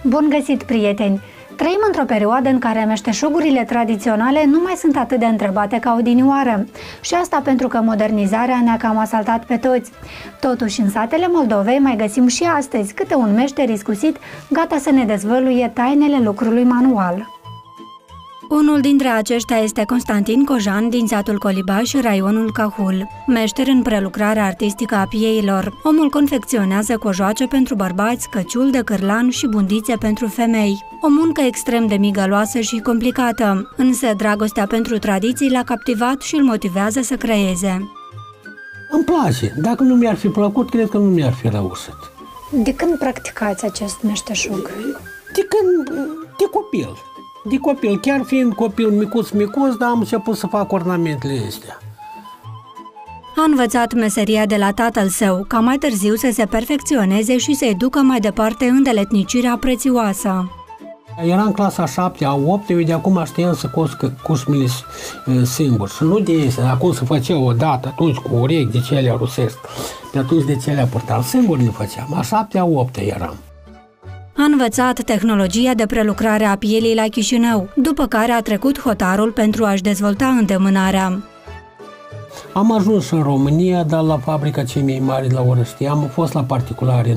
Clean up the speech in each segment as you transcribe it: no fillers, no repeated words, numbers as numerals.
Bun găsit, prieteni! Trăim într-o perioadă în care meșteșugurile tradiționale nu mai sunt atât de întrebate ca odinioară. Și asta pentru că modernizarea ne-a cam asaltat pe toți. Totuși, în satele Moldovei mai găsim și astăzi câte un meșter iscusit gata să ne dezvăluie tainele lucrului manual. Unul dintre aceștia este Constantin Cojan din satul Colibaș, raionul Cahul. Meșter în prelucrarea artistică a pieilor, omul confecționează cojoace pentru bărbați, căciul de cârlan și bundițe pentru femei. O muncă extrem de migăloasă și complicată, însă dragostea pentru tradiții l-a captivat și îl motivează să creeze. Îmi place. Dacă nu mi-ar fi plăcut, cred că nu mi-ar fi reușit. De când practicați acest meșteșug? De copil. De copil, chiar fiind copil micuț, dar am început să fac ornamentele astea. A învățat meseria de la tatăl său, ca mai târziu să se perfecționeze și să-i ducă mai departe îndeletnicirea prețioasă. Eram în clasa 7-a, 8-a, eu de acum știam să cusmile singur. Și nu de este, acum se făcea odată, atunci cu urechi de cele rusești. De atunci de cele purtam, singur le făceam. A 7-a, 8-a eram. A învățat tehnologia de prelucrare a pielii la Chișinău, după care a trecut hotarul pentru a-și dezvolta îndemânarea. Am ajuns în România, dar la fabrica cei mai mari la Orăștie. Am fost la particulari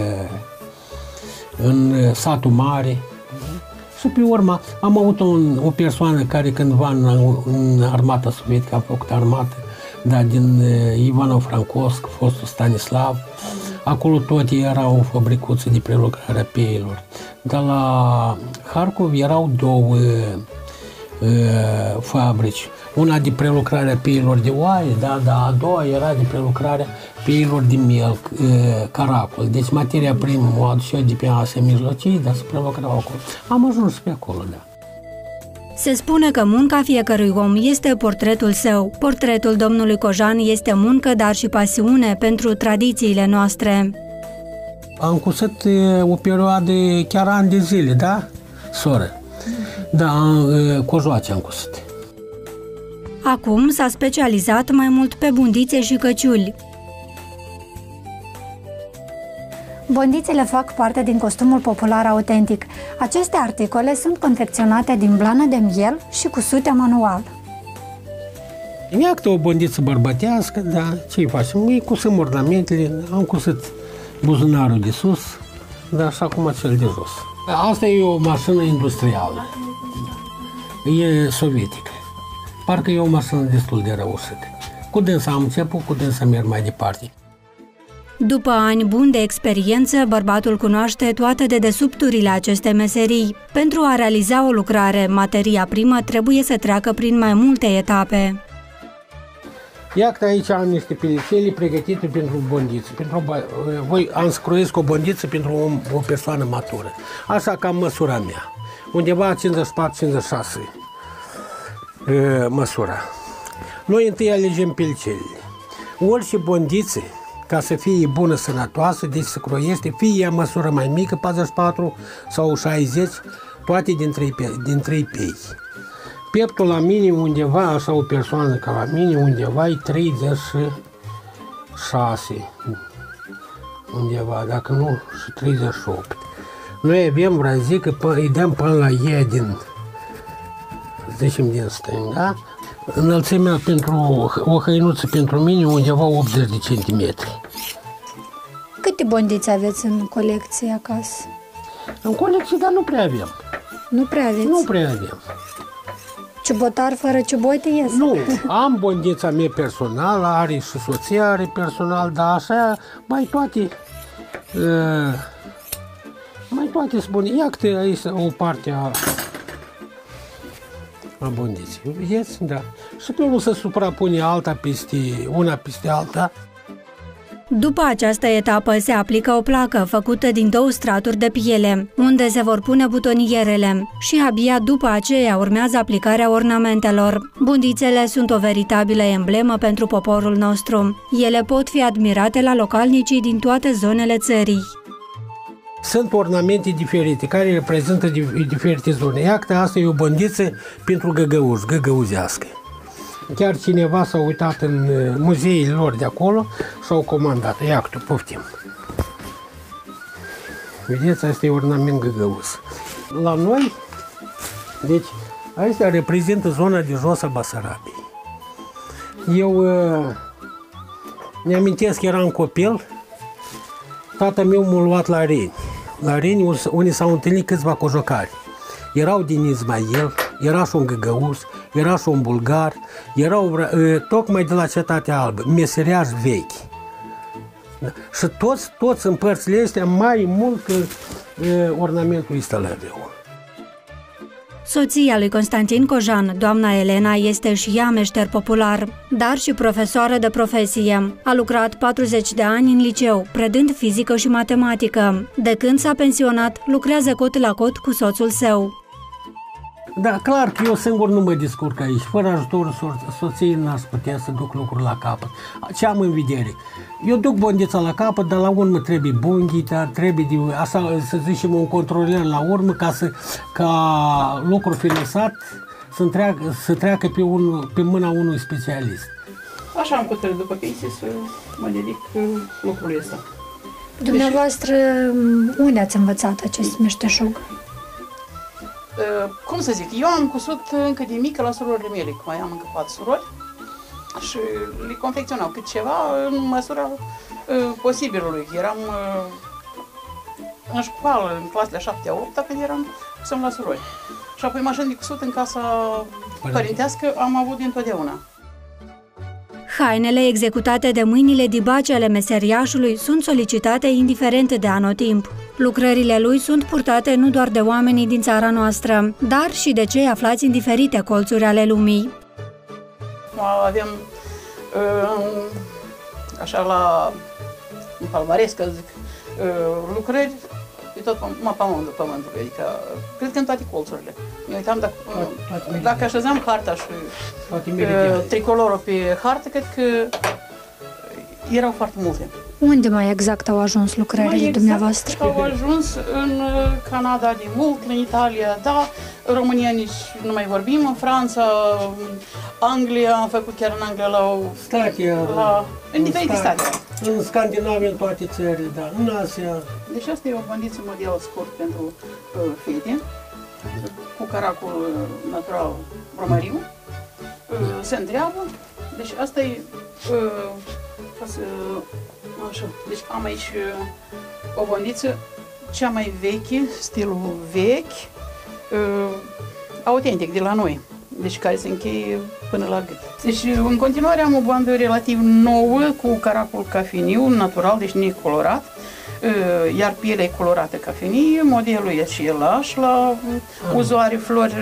în satul mare. Și pe urmă am avut o persoană care cândva în armata sovietică a făcut armată, dar din Ivano-Francovsk, fostul Stanislav. Acolo tot erau fabricuțe de prelucrare a pieilor. Dar la Harkov erau două fabrici. Una de prelucrare a pieilor de oaie, a doua era de prelucrare pieilor de miel, caracol. Deci materia primă o aducea de pe Asia Mijlocii, dar se prelucrau acolo. Am ajuns pe acolo, da. Se spune că munca fiecărui om este portretul său. Portretul domnului Cojan este muncă, dar și pasiune pentru tradițiile noastre. Am cusut o perioadă, chiar ani de zile, da, soră? Da, cojoace am cusut. Acum s-a specializat mai mult pe bundițe și căciuli. Bondițele fac parte din costumul popular autentic. Aceste articole sunt confecționate din blană de miel și cusute manual. Iată o bondiță bărbătească, da, ce-i facem? Îi cusăm ornamentele, am cusut buzunarul de sus, dar așa cum cel de jos. Asta e o mașină industrială, e sovietică. Parcă e o mașină destul de reușită. Cu dânsa am început, cu dânsa merg mai departe. După ani buni de experiență, bărbatul cunoaște toate dedesubturile acestei meserii. Pentru a realiza o lucrare, materia primă trebuie să treacă prin mai multe etape. Iată, aici am niște pilicele pregătite pentru bondiță. Voi am scroiesc o bondiță pentru o persoană matură. Așa ca măsura mea. Undeva 54-56 măsura. Noi întâi alegem pilicelele. Orice bondiță, ca să fie bună, sănătoasă, deci se croiește, fie ea măsură mai mică, 44 sau 60, toate din 3 pei. Pieptul la mine undeva, așa o persoană ca la mine, undeva e 36, undeva, dacă nu, și 38. Noi avem brazică, îi dăm până la ei zicem din stânga. Înălțimea pentru o hăinuță pentru mine undeva 80 de centimetri. Câte bondițe aveți în colecție acasă? În colecție, dar nu prea avem. Nu prea aveți? Nu prea avem. Ciubotar fără ciubote ies? Nu, am bondița mea personală, are și soția are personal, dar așa mai toate spune. Iată aici o parte a bondiții. Vedeți? Da. Și pe urmă se suprapune una peste alta. După această etapă se aplică o placă făcută din 2 straturi de piele, unde se vor pune butonierele și abia după aceea urmează aplicarea ornamentelor. Bundițele sunt o veritabilă emblemă pentru poporul nostru. Ele pot fi admirate la localnicii din toate zonele țării. Sunt ornamente diferite, care reprezintă diferite zone. Iată, asta e o bondiță pentru găgăuși, găgăuzească. Chiar cineva s-a uitat în muzeile lor de acolo și au comandat. Iată, poftim. Vedeți, asta e ornament găgăus. La noi, deci, astea reprezintă zona de jos a Basarabiei. Eu mi-amintesc că eram copil, tata meu m-a luat la Reni. La Reni, unde s-au întâlnit câțiva cojocari. Erau din Izmail, era și un găgăus, era și un bulgar, erau tocmai de la Cetatea Albă, meseriași vechi. Da. Și toți în părțile astea mai mult ornamentul ăsta l-aveau. Soția lui Constantin Cojan, doamna Elena, este și ea meșter popular, dar și profesoară de profesie. A lucrat 40 de ani în liceu, predând fizică și matematică. De când s-a pensionat, lucrează cot la cot cu soțul său. Da, clar că eu singur nu mă descurc aici. Fără ajutorul soției n-aș putea să duc lucruri la capăt. Ce am în vedere? Eu duc bondița la capăt, dar la urmă trebuie bunghita, trebuie așa, să zicem, un controler la urmă ca lucrul finisat să treacă pe mâna unui specialist. Așa am hotărât după pensie să mă dedic lucrului ăsta. Dumneavoastră, unde ați învățat acest meșteșug? Cum să zic, eu am cusut încă de mică la surorile mele, cum mai am încă 4 surori și le confecționau cât ceva în măsura posibilului. Eram în școală, în clasele 7-a, 8-a, când eram cusăm la surori. Și apoi mașini de cusut în casa părintească am avut dintotdeauna. Hainele executate de mâinile dibace ale meseriașului sunt solicitate indiferent de anotimp. Lucrările lui sunt purtate nu doar de oamenii din țara noastră, dar și de cei aflați în diferite colțuri ale lumii. Avem așa în palmares, că zic, lucrări pe tot pământului, adică cred că în toate colțurile. Ne uitam dacă așezam harta și tricolorul pe hartă, cred că erau foarte multe. Unde mai exact au ajuns lucrările dumneavoastră? Au ajuns în Canada de mult, în Italia, da, România nici nu mai vorbim, în Franța, Anglia, am făcut chiar în Anglia în diferite state. În Scandinavia, în toate țările, da, în Asia. Deci asta e o bandiță model scurt pentru fete, cu caracul natural bromăriu, se întreabă, deci asta e, așa, deci am aici o bondiță, cea mai veche, stilul vechi, autentic de la noi, deci care se încheie până la gât. Deci în continuare am o bandă relativ nouă cu caracul cafeniu, natural, deci necolorat, iar pielea e colorată cafenie, modelul e același la uzoare flori.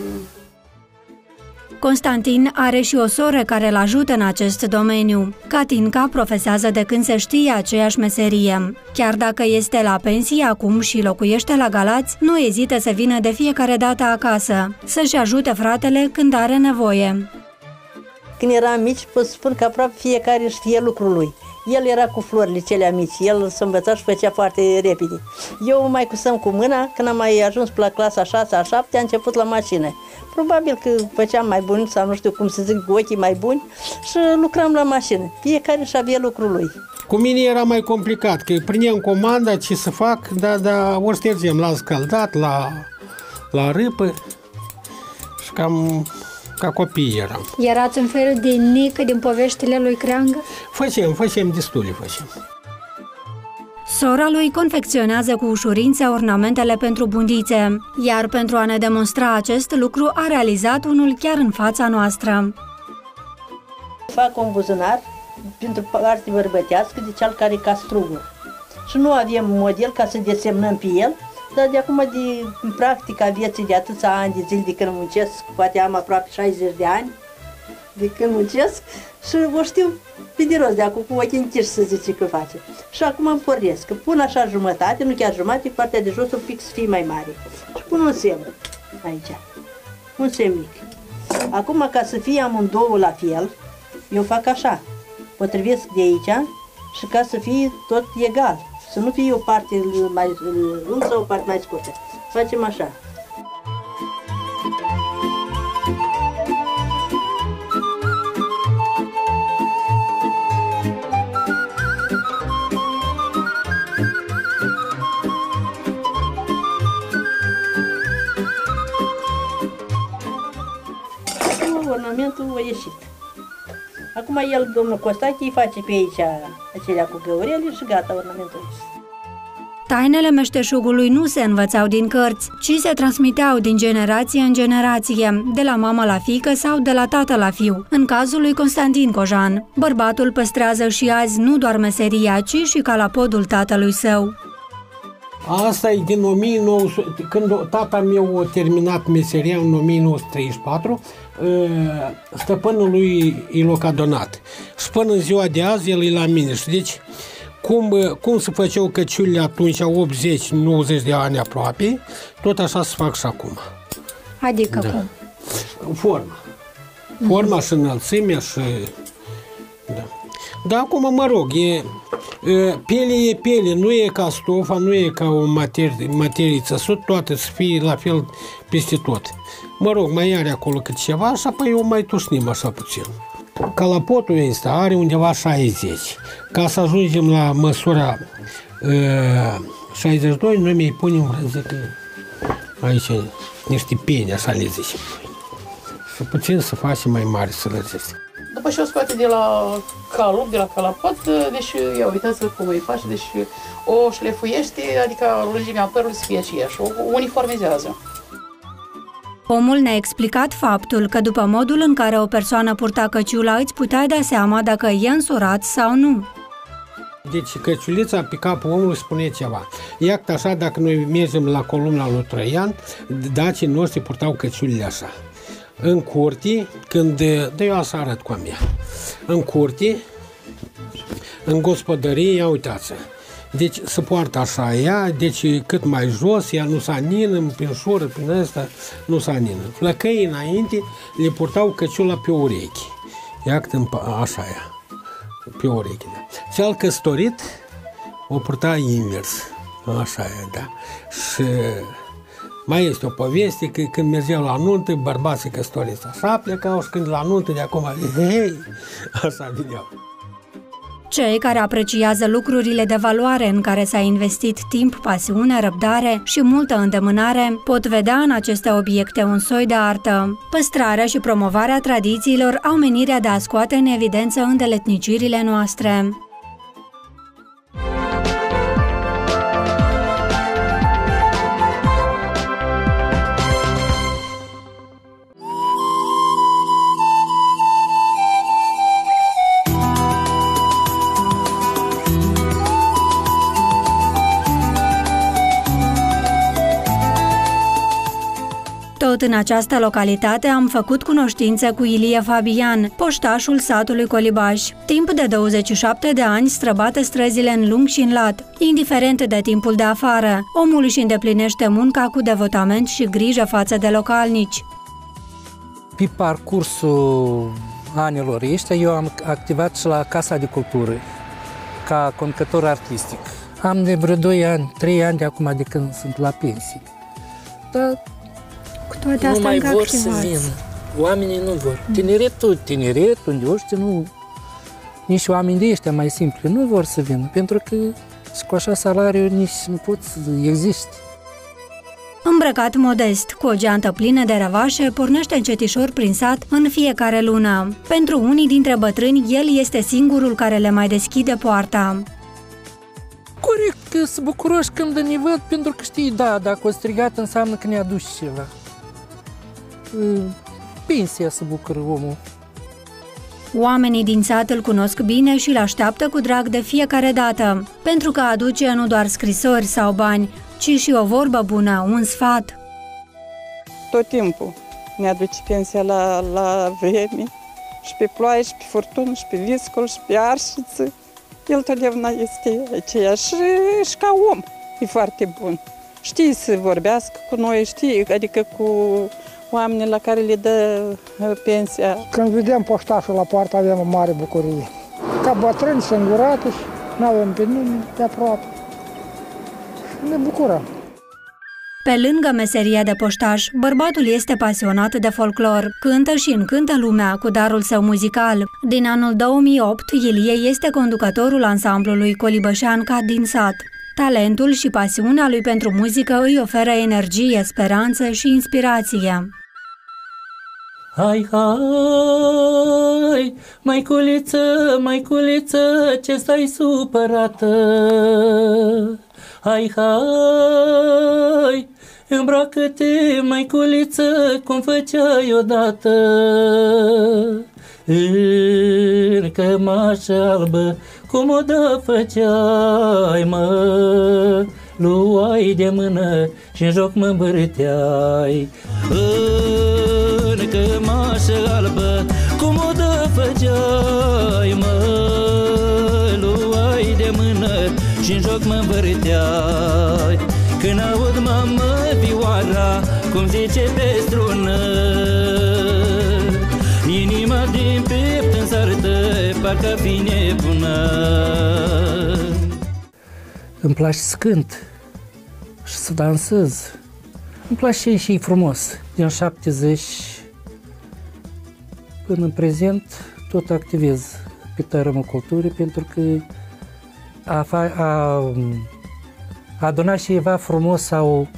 Constantin are și o soră care îl ajută în acest domeniu. Catinca profesează de când se știe aceeași meserie. Chiar dacă este la pensie acum și locuiește la Galați, nu ezită să vină de fiecare dată acasă, să-și ajute fratele când are nevoie. Când eram mici, pot spun că aproape fiecare știe lucrul lui. El era cu florile celea mici, el s-a învățat și făcea foarte repede. Eu mai cusăm cu mâna, când am mai ajuns la clasa 6-a, 7-a, a început la mașină. Probabil că făceam mai bun, sau nu știu cum să zic, cu ochii mai buni și lucram la mașină. Fiecare și avea lucrul lui. Cu mine era mai complicat, că prineam comanda ce să fac, dar ori ștergem la scaldat, la râpă și cam ca copii eram. Erați un fel de Nică din poveștile lui Creangă? Facem destule. Sora lui confecționează cu ușurință ornamentele pentru bundițe, iar pentru a ne demonstra acest lucru a realizat unul chiar în fața noastră. Fac un buzunar pentru parte bărbătească de cel care e ca struguri. Și nu avem model ca să desemnăm pe el, dar de acum, în practica vieții de atâția ani de zile de când muncesc, poate am aproape 60 de ani de când muncesc și o știu pe de rost de acum, cu ochii închiși să zice că face. Și acum îmi pornesc, că pun așa jumătate, nu chiar jumătate, partea de jos un pic să fie mai mare. Și pun un semn aici, un semn mic. Acum, ca să fie amândouă la fel, eu fac așa, potrivesc de aici și ca să fie tot egal. Să nu fie o parte mai lungă sau o parte mai scurtă. Facem așa. a ieșit. Acum el, domnul Costache, îi face pe aici acelea cu găurele și gata, ornamentul. Tainele meșteșugului nu se învățau din cărți, ci se transmiteau din generație în generație, de la mamă la fiică sau de la tată la fiu. În cazul lui Constantin Cojan, bărbatul păstrează și azi nu doar meseria, ci și calapodul tatălui său. Asta e din 1900, când tata meu a terminat meseria în 1934, stăpânul lui i l-a donat. Și până în ziua de azi el e la mine. Și deci, cum se făceau căciulile atunci, 80-90 de ani aproape, tot așa se fac și acum. Adică Da. cum? Forma. Forma și înălțimea și... Da. Dar acum, mă rog, piele e piele, nu e ca stofa, nu e ca o materie țăsut, toate să fie la fel peste tot. Mă rog, mai are acolo cât ceva și apoi o mai tușnim așa puțin. Calapotul ăsta are undeva 60. Ca să ajungem la măsura 62, noi mai punem, zic, aici niște pene, așa le zicem. Și puțin să facem mai mari să le zic. După ce o scoate de la calup, de la calapot, deci, ia uitați-vă cum îi face, deci o șlefuiește, adică lungimea părului să fie aceeași, o uniformizează. Omul ne-a explicat faptul că după modul în care o persoană purta căciula îți puteai da seama dacă e însurat sau nu. Deci căciulița pe capul omului spune ceva. Iată așa, dacă noi mergem la columna lui Traian, dacii noștri purtau căciulile așa. În curte, când... Da, eu așa arăt cu a mea. În curte, în gospodărie, ia uitați. Deci se poartă așa ea, deci cât mai jos, ea nu s-anină, prin șură, prin ăsta, nu s-anină. Flăcăii înainte le purtau căciula pe urechi. Iată așa ea, pe urechi. Da. Cel căsătorit o purta invers, așa e, da. Și mai este o poveste că când mergeau la nuntă, bărbații căsătoriți așa plecau și când la nuntă de acum, hei, așa vineau. Cei care apreciază lucrurile de valoare în care s-a investit timp, pasiune, răbdare și multă îndemânare pot vedea în aceste obiecte un soi de artă. Păstrarea și promovarea tradițiilor au menirea de a scoate în evidență îndeletnicirile noastre. Tot în această localitate am făcut cunoștință cu Ilie Fabian, poștașul satului Colibaș. Timp de 27 de ani străbate străzile în lung și în lat. Indiferent de timpul de afară, omul își îndeplinește munca cu devotament și grijă față de localnici. Pe parcursul anilor ăștia, eu am activat și la Casa de Cultură, ca conducător artistic. Am de vreo 2 ani, 3 ani de acum de când sunt la pensie. Dar Cu toate nu astea mai încă vor să activați. vină. Oamenii nu vor. Tineret, unde ăștia nu... Nici oameni de ăștia mai simpli nu vor să vină, pentru că și cu așa salariu nici nu pot să existe. Îmbrăcat modest, cu o geantă plină de răvașe, pornește încetișor prin sat în fiecare lună. Pentru unii dintre bătrâni, el este singurul care le mai deschide poarta. Corect că se bucuroși când ne văd, pentru că știi, da, dacă o strigat înseamnă că ne aduci ceva. Pensia se bucură omul. Oamenii din sat îl cunosc bine și îl așteaptă cu drag de fiecare dată, pentru că aduce nu doar scrisori sau bani, ci și o vorbă bună, un sfat. Tot timpul ne aduce pensia la vreme, și pe ploaie, și pe furtună, și pe viscol, și pe arșiță. El totdeauna este aceeași și ca om, e foarte bun. Știe să vorbească cu noi, știe, adică cu oamenii la care le dă pensia. Când vedem poștașul la poartă, avem o mare bucurie. Ca bătrâni, singurati, nu avem pe nimeni de aproape. Și ne bucurăm. Pe lângă meseria de poștaș, bărbatul este pasionat de folclor. Cântă și încântă lumea cu darul său muzical. Din anul 2008, Ilie este conducătorul ansamblului Colibășeanca din sat. Talentul și pasiunea lui pentru muzică îi oferă energie, speranță și inspirație. Hai, hai, maiculiță, maiculiță, ce stai supărată? Hai, hai, îmbracă-te, maiculiță, cum făceai odată. În cămașă albă, cum o dă făceai, mă, luai de mână și-n joc mă îmbărâteai. În cămașă albă, cum o dă făceai, mă, luai de mână și-n joc mă îmbărâteai. Când aud mamă vioara, cum zice pe strună, inima din piept însărtă, parcă fi nebună. Îmi place să cânt și să dansez. Îmi place și e frumos. Din 70 până în tot activez pe tărâmul culturii, pentru că a adunat și ceva frumos sau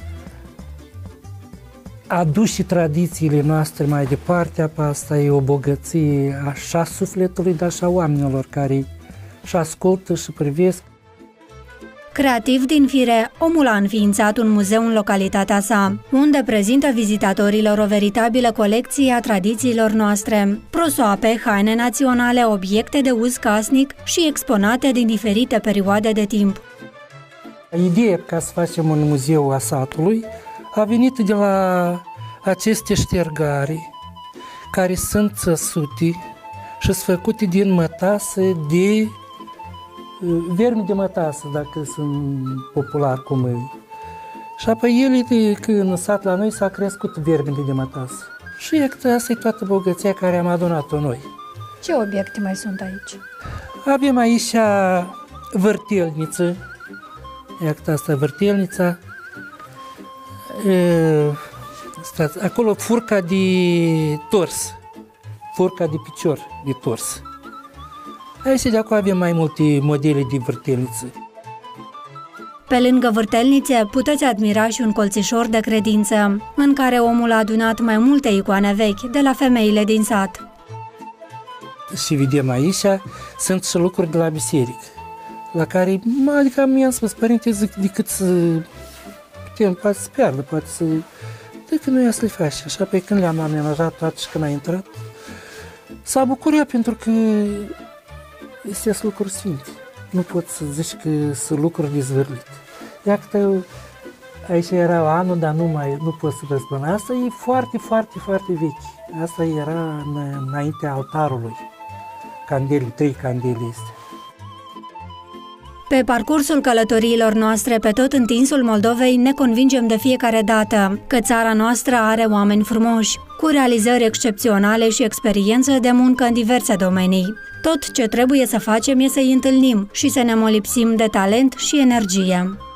a dus și tradițiile noastre mai departe. Asta e o bogăție așa sufletului, dar și a oamenilor care și ascultă și privesc. Creativ din fire, omul a înființat un muzeu în localitatea sa, unde prezintă vizitatorilor o veritabilă colecție a tradițiilor noastre, prosoape, haine naționale, obiecte de uz casnic și exponate din diferite perioade de timp. Ideea ca să facem un muzeu a satului a venit de la aceste ștergare care sunt țăsute și sunt făcute din mătase de vermi de mătasă, dacă sunt popular cum e. Și apoi ele, când în sat la noi, s-a crescut vermile de mătasă. Și asta e toată bogăția care am adunat-o noi. Ce obiecte mai sunt aici? Avem aici vârtelniță. Iată asta vârtelnița. Acolo furca de tors. Furca de picior de tors. Aici de acolo avem mai multe modele de vârtelniță. Pe lângă vârtelnițe puteți admira și un colțișor de credință, în care omul a adunat mai multe icoane vechi de la femeile din sat. Și vedem aici, sunt și lucruri de la biserică, la care, adică mi-am spus, părinte, zic, decât să putem, poate să piardă, poate să... decât noi să le faci. Așa, pe când le-am amenajat toate și când a intrat, s-a bucurat pentru că este lucruri sfinte. Nu pot să zici că sunt lucruri dezvârlite. Iată, aici era anul, dar nu pot să vă spun. Asta e foarte, foarte, foarte vechi. Asta era înaintea altarului. Candele, 3 candele este. Pe parcursul călătoriilor noastre pe tot întinsul Moldovei ne convingem de fiecare dată că țara noastră are oameni frumoși, cu realizări excepționale și experiență de muncă în diverse domenii. Tot ce trebuie să facem e să-i întâlnim și să ne molipsim de talent și energie.